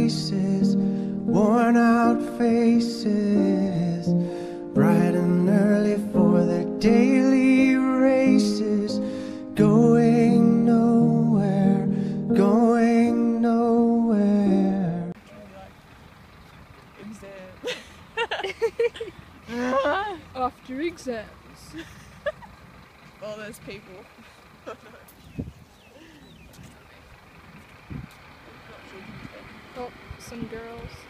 traces, worn out faces, bright and early for their daily races, going nowhere, going nowhere. After exams. Oh, there's people. Oh, some girls.